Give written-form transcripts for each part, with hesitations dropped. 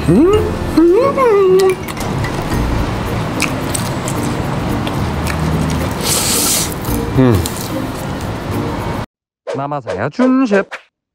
Nama saya Jun Chef.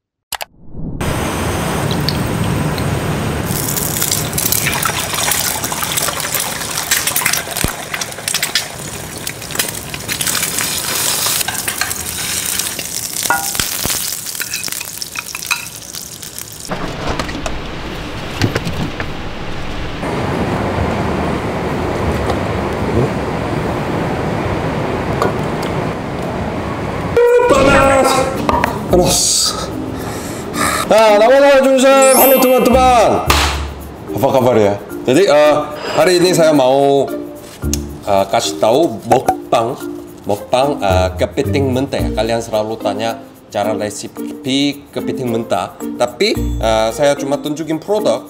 Panas. Nah, nama Jun Chef. Halo teman-teman. Apa kabar ya? Jadi hari ini saya mau kasih tahu mukbang kepiting mentah. Kalian selalu tanya cara resipi kepiting mentah, tapi saya cuma tunjukin produk.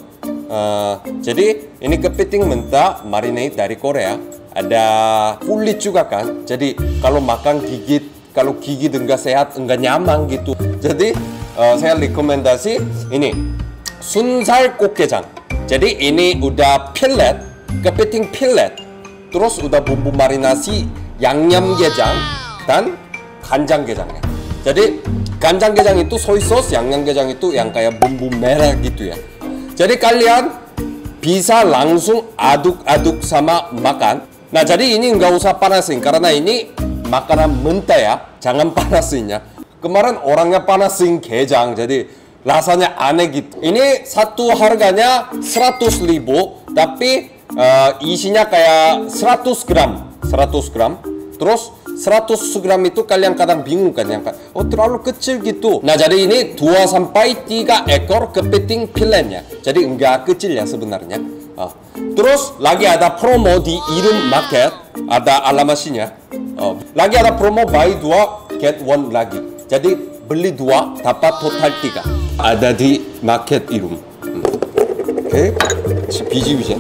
Jadi ini kepiting mentah marinate dari Korea. Ada kulit juga kan. Jadi kalau makan kalau gigi enggak sehat, enggak nyaman gitu. Jadi saya rekomendasi ini 순살 꽃게장. Jadi ini udah fillet, kepiting fillet. Terus udah bumbu marinasi 양념게장 dan 간장게장nya. Jadi 간장게장 itu soy sauce, 양념게장 itu yang kayak bumbu merah gitu ya. Jadi kalian bisa langsung aduk-aduk sama makan. Nah, jadi ini nggak usah panasin karena ini makanan mentah ya, jangan panasinnya. Kemarin orangnya panasin 게장, jadi rasanya aneh gitu. Ini satu harganya 100.000, tapi isinya kayak 100 gram. Terus 100 gram itu kalian kadang bingung kan, yang oh terlalu kecil gitu. Nah, jadi ini 2-3 ekor kepiting filletnya. Jadi enggak kecil ya sebenarnya. Terus lagi ada promo di Irum Market, ada alamatnya. Lagi ada promo buy 2 get 1 lagi. Jadi beli 2 dapat total 3. Ada di Market Irum. Oke, biji-biji.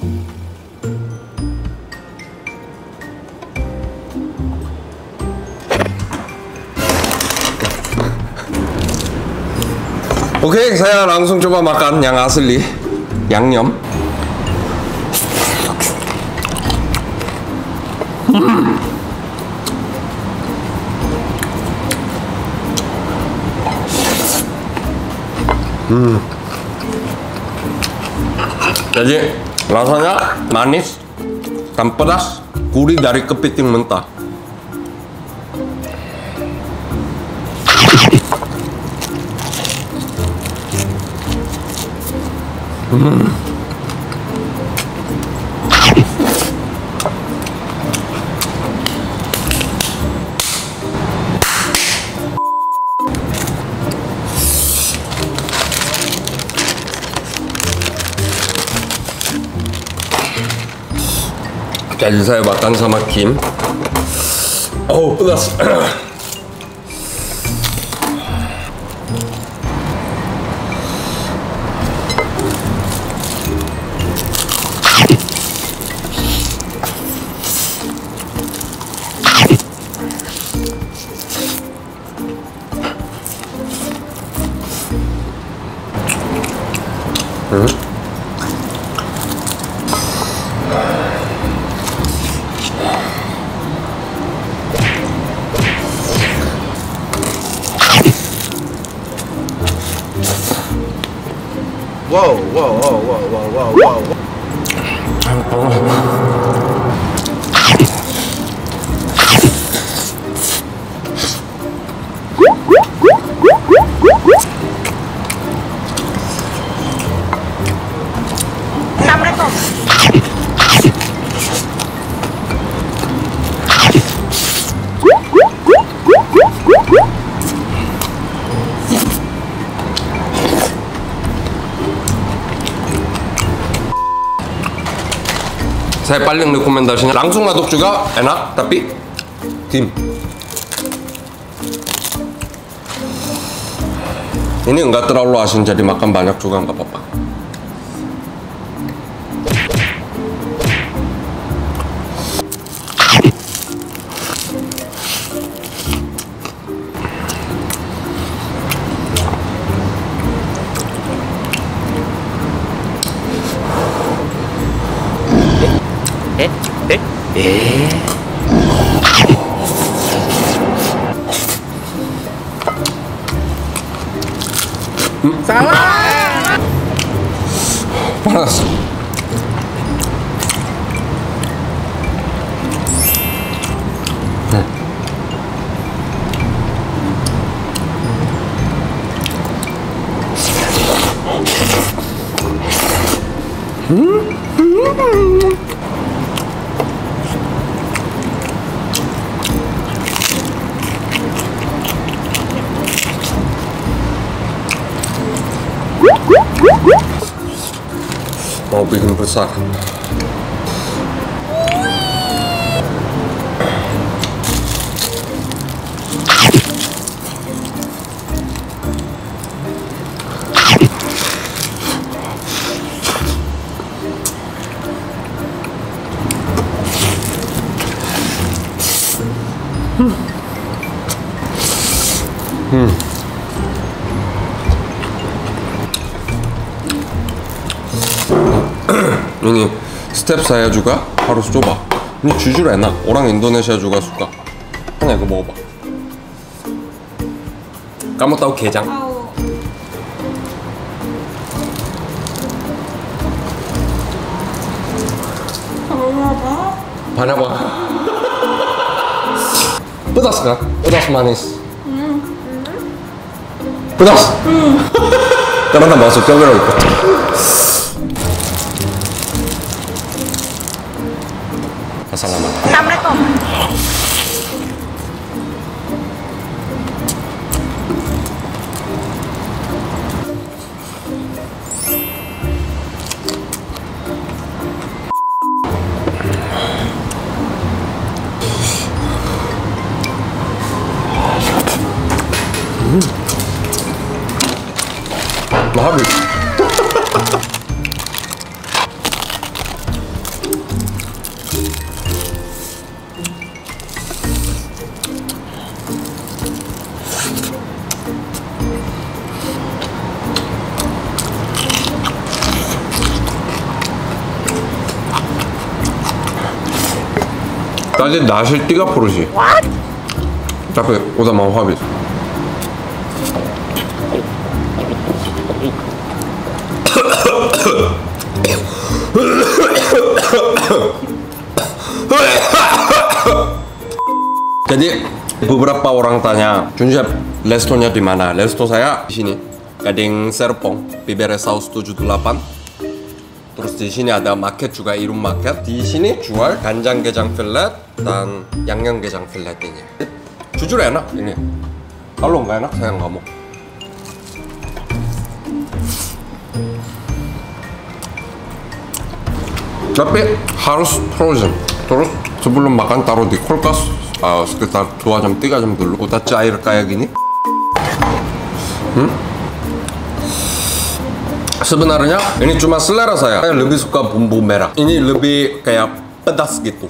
Oke, saya langsung coba makan yang asli 양념. Jadi rasanya manis dan pedas, gurih dari kepiting mentah. Jadi saya makan sama Kim. Oh, pedas. Wow. Saya paling rekomendasinya langsung aduk juga enak, tapi Kim ini enggak terlalu asin, jadi makan banyak juga nggak apa-apa. panas. Mau bikin besar. Ini step saya juga harus coba. Ini jujur enak. Orang Indonesia juga suka. 하나 이거 먹어봐. kamu tahu 게장? Banyak banget. Pedas kan? Pedas manis. Pedas. Karena tak masuk kamera itu. Assalamualaikum. Nah, habis. Tadi nasi 30 sih. Tapi udah mau habis. Jadi beberapa orang tanya, Junchef, restonya di mana? Resto saya di sini. Gading Serpong, Bibere Saus 78. Terus di sini ada market juga, Irun Market. Di sini jual 간장게장 fillet dan 양념게장 fillet ini. Jujur enak ini. Kalau nggak enak saya nggak mau. Tapi harus frozen. Terus sebelum makan taruh di kulkas sekitar 2 jam 3 jam dulu. Udah cair kayak gini. Sebenarnya ini cuma selera saya. Saya lebih suka bumbu merah. Ini lebih kayak pedas gitu.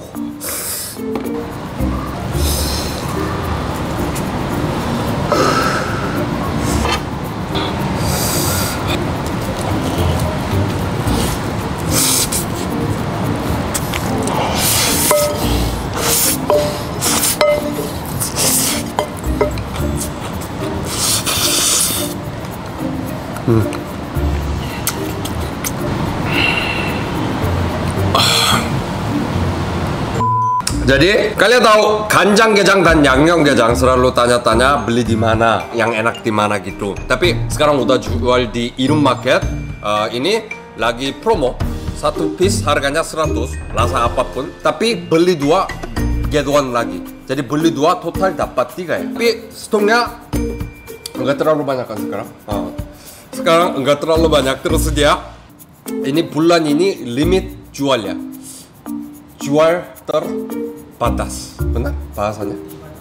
Jadi kalian tahu 간장게장 dan 양념게장 selalu tanya-tanya beli di mana, yang enak di mana gitu. Tapi sekarang udah jual di Irun Market. Ini lagi promo. Satu piece harganya 100, rasa apapun. Tapi beli 2 get 1 lagi. Jadi beli 2 total dapat 3 ya. Tapi stoknya enggak terlalu banyak kan sekarang. Sekarang enggak terlalu banyak tersedia. Ini bulan ini limit jual ya. Jual terbatas, benar bahasanya.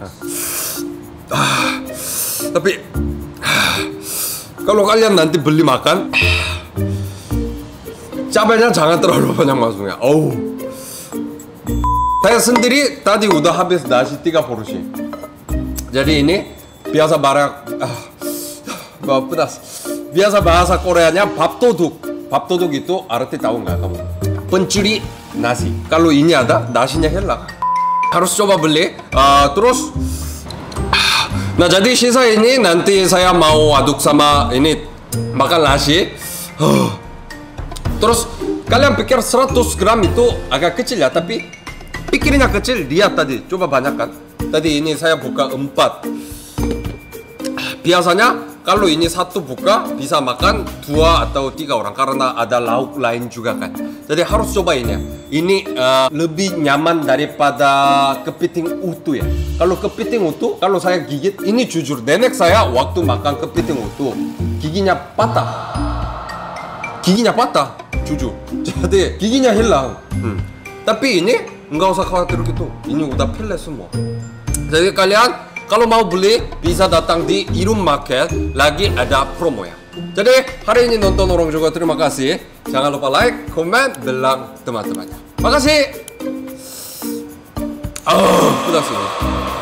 Tapi kalau kalian nanti beli makan, cabenya jangan terlalu banyak masuknya. Saya sendiri tadi udah habis nasi 3 porsi. Jadi ini biasa pedas. Biasa bahasa Koreanya 밥도둑. 밥도둑 itu arti tahu nggak kamu? Pencuri nasi. Kalau ini ada, nasinya hilang. Harus coba beli. Terus, nah jadi sisa ini nanti saya mau aduk sama ini makan nasi. Terus kalian pikir 100 gram itu agak kecil ya, tapi pikirnya kecil. Lihat tadi, coba banyak kan. Tadi ini saya buka 4. Biasanya kalau ini satu buka bisa makan 2 atau 3 orang karena ada lauk lain juga kan. Jadi harus coba ini ya. Ini lebih nyaman daripada kepiting utuh ya. Kalau kepiting utuh, kalau saya gigit, ini jujur nenek saya waktu makan kepiting utuh giginya patah. Giginya patah, jujur. Jadi giginya hilang. Tapi ini nggak usah khawatir gitu. Ini udah pilih semua. Jadi kalian kalau mau beli bisa datang di Irum Market, lagi ada promo ya. Jadi hari ini nonton orang juga terima kasih. Jangan lupa like, komen, bilang teman-temannya. Makasih. Pedas ini.